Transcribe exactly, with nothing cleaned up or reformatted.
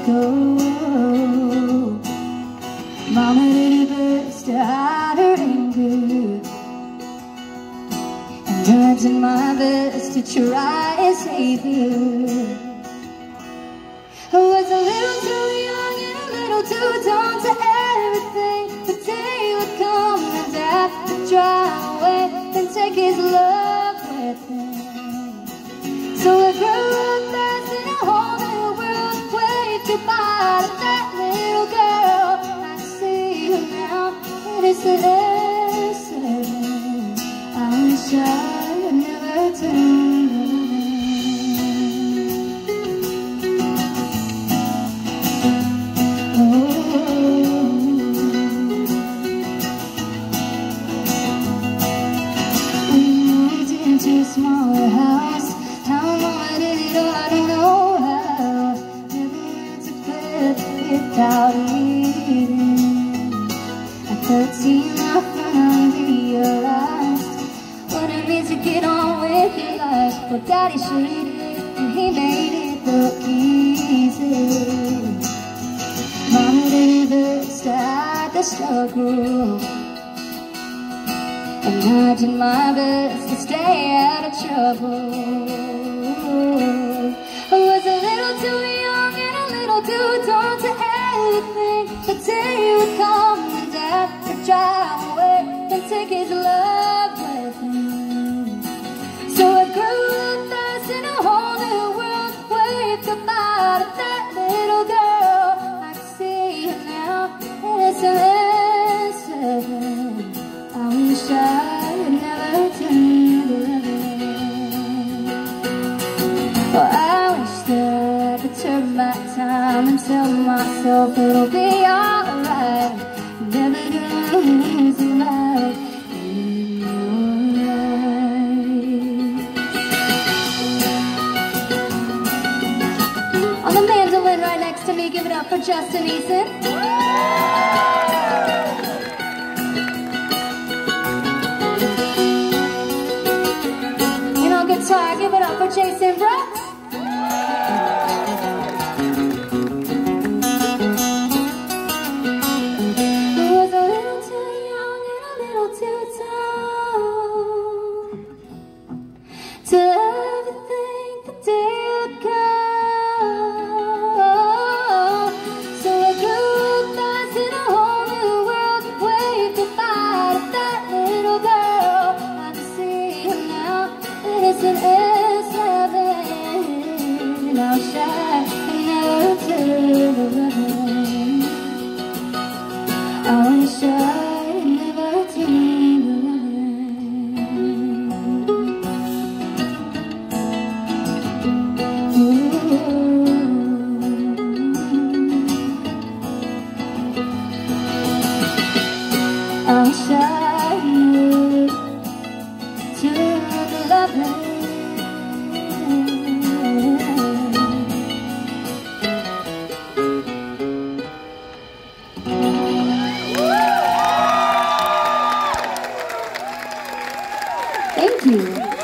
go. Mama did her best to hide her anger, and I did my best to try and save her. I was a little too young and a little too dumb to everything. The day would come and death would drive away and take his love with him. So I grew up fast in a whole new world, waved goodbye to that little girl. I see her now, innocent as seven. I wish I had never turned away. To a smaller house, how Mama did it all, I don't know how. Never went to bed without eating. At thirteen I finally realized what it means to get on with your life. Well, Daddy showed it, and he made it look easy. Mama did her best to hide the struggle, and I did my best to stay out of trouble. I was a little too young and a little too dumb to everything. The day would come and death would drive away and take his love with him. So I grew up fast in a whole new world, waved goodbye to that little girl. I can see her now, innocent as seven. I wish I had never turned away. Oh, I wish that I could turn back time and tell myself it'll be alright. Never gonna lose a life in your life. On the mandolin right next to me, give it up for Justin Eason. Guitar, give it up for Jason Brooks. Who was a little too young and a little too dumb to ever think the day would come. So I grew up fast in a whole new world, waved goodbye to that little girl. I can see her now, innocent as heaven. I wish I had never turned away. I wish I had never turned away. Ooh. I wish I knew to love her. Thank you.